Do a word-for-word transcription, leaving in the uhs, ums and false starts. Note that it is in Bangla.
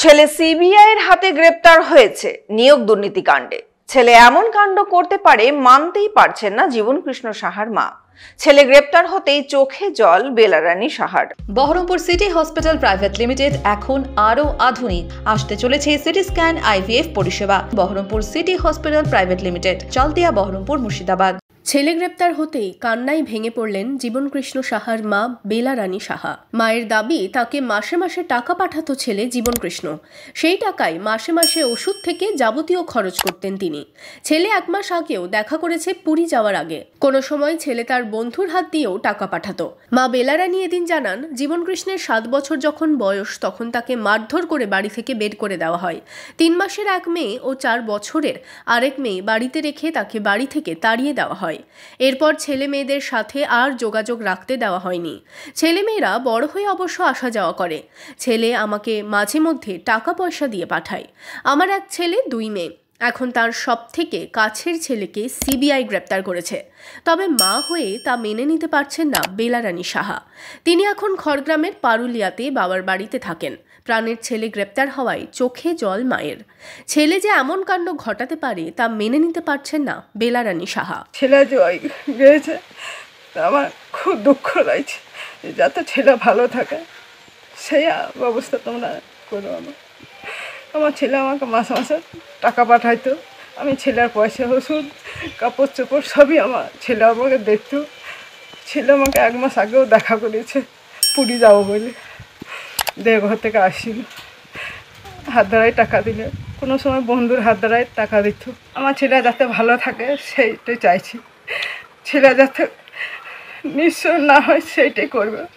ছেলে সিবিআইয়ের হাতে গ্রেপ্তার হয়েছে নিয়োগ দুর্নীতি কাণ্ডে। ছেলে এমন কাণ্ড করতে পারে মানতেই পারছেন না জীবনকৃষ্ণ সাহার মা। ছেলে গ্রেপ্তার হতেই চোখে জল বেলারানী সাহার। Baharampur city hospital private limited এখন আরো আধুনিক। আসতে চলেছে সিটি স্ক্যান আইভিএফ পরিষেবা। Baharampur city hospital private limited, Chaltia, Baharampur, Murshidabad. ছেলে গ্রেপ্তার হতেই কান্নায় ভেঙে পড়লেন জীবনকৃষ্ণ সাহার মা বেলারানী সাহা। মায়ের দাবি, তাকে মাসে মাসে টাকা পাঠাতো ছেলে জীবনকৃষ্ণ। সেই টাকায় মাসে মাসে ওষুধ থেকে যাবতীয় খরচ করতেন তিনি। ছেলে এক মাস আগেও দেখা করেছে পুরী যাওয়ার আগে। কোনো সময় ছেলে তার বন্ধুর হাত দিয়েও টাকা পাঠাতো। মা বেলারানী এদিন জানান, জীবনকৃষ্ণের সাত বছর যখন বয়স তখন তাকে মারধর করে বাড়ি থেকে বের করে দেওয়া হয়। তিন মাসের এক মেয়ে ও চার বছরের আরেক মেয়ে বাড়িতে রেখে তাকে বাড়ি থেকে তাড়িয়ে দেওয়া হয়। এরপর ছেলে মেয়েদের সাথে আর যোগাযোগ রাখতে দেওয়া হয়নি। ছেলেমেয়েরা বড় হয়ে অবশ্য আসা যাওয়া করে। ছেলে আমাকে মাঝে মধ্যে টাকা পয়সা দিয়ে পাঠায়। আমার এক ছেলে, দুই মেয়ে। এখন তার সব থেকে কাছের ছেলেকে সিবিআই গ্রেপ্তার করেছে। তবে মা হয়ে তা মেনে নিতে পারছেন না বেলারানী সাহা। তিনি এখন খড়গ্রামের পারুলিয়াতে বাবার বাড়িতে থাকেন। প্রাণের ছেলে গ্রেপ্তার হওয়ায় চোখে জল মায়ের। ছেলে যে এমন কাণ্ড ঘটাতে পারে তা মেনে নিতে পারছেন না বেলারানী সাহা। ছেলে জয় গিয়েছে, আমার খুব দুঃখ লাগছে। যাতে ছেলে ভালো থাকে সেই ব্যবস্থা তোমরা করো। আমার আমার ছেলে আমাকে মাসে মাসে টাকা পাঠাইতো। আমি ছেলের পয়সা, ওষুধ, কাপড় চোপড় সবই আমার ছেলে আমাকে দেখতো। ছেলে আমাকে এক মাস আগেও দেখা করেছে পুরী যাবো বলে। দেড় ঘর থেকে আসিল, হাত ধরাই টাকা দিলে, কোনো সময় বন্ধুর হাত ধরাই টাকা দিত। আমার ছেলে যাতে ভালো থাকে সেইটাই চাইছি। ছেলে যাতে নিঃস্ব না হয় সেইটাই করবে।